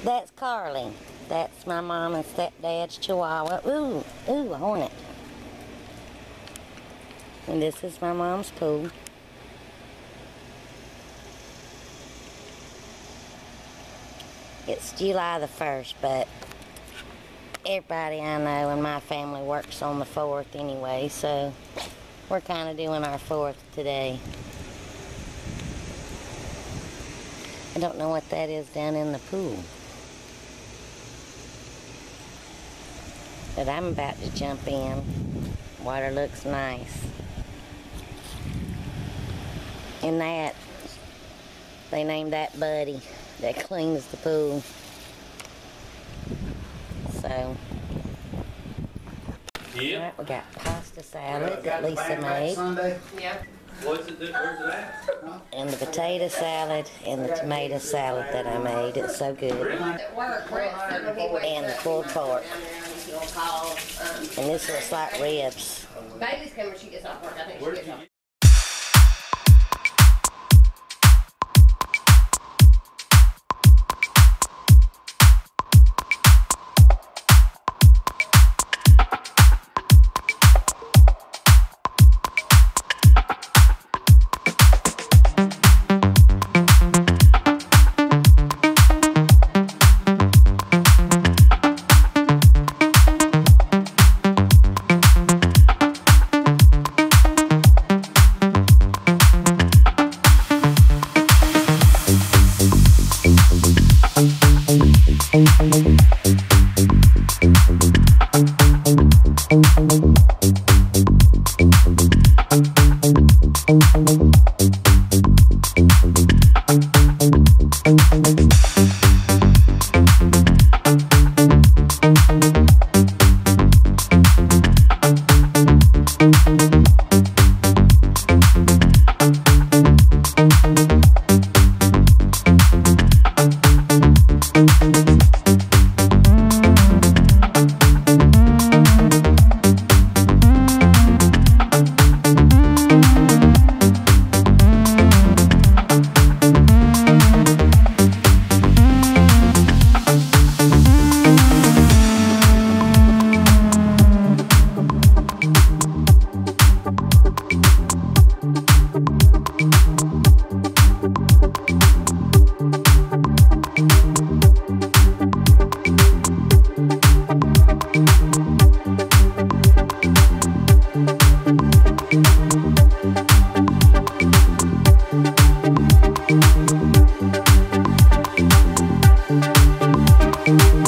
That's Carly. That's my mom and stepdad's Chihuahua. Ooh, a hornet. And this is my mom's pool. It's July the 1st, but everybody I know in my family works on the 4th anyway, so we're kind of doing our 4th today. I don't know what that is down in the pool. But I'm about to jump in. Water looks nice. And that, they named that Buddy that cleans the pool. So, yeah. Alright, we got pasta salad that Lisa made. Yeah. What's it do? Where's it at? And the potato salad and the tomato salad that I made. It's so good. At work, And the pulled pork. And this looks like ribs. Bailey's coming when she gets off work. I think she gets off. Thank you.